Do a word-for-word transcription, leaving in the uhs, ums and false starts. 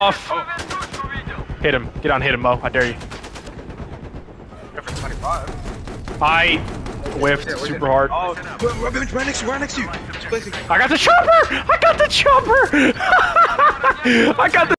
off. Hit him. Get on, hit him, Mo. I dare you. I whiffed yeah, super hard. Oh, right, right next to you, right next to you. I got the chopper! I got the chopper! I got the